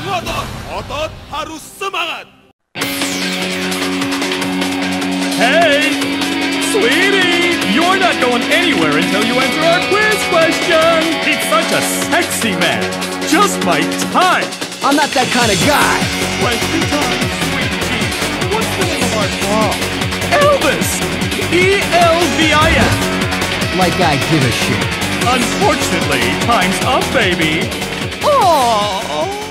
Otot harus semangat. Hey! Sweetie! You're not going anywhere until you answer our quiz question! He's such a sexy man! Just my type! I'm not that kind of guy. Question time, sweet cheese. What's the name of our song? Elvis! E-L-V-I-S! Like I give a shit. Unfortunately, time's up, baby! Oh.